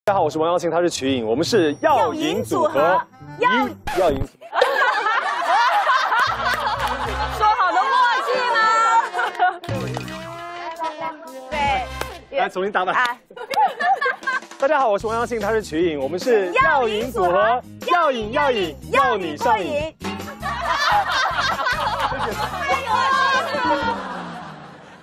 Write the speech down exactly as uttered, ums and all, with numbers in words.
大家好，我是王耀庆，他是瞿颖，我们是耀颖组合。耀耀颖。 说好的默契呢？对， 来重新打板。大家好，我是王耀庆，他是瞿颖，我们是耀颖组合。耀颖耀颖，要你上瘾。谢谢。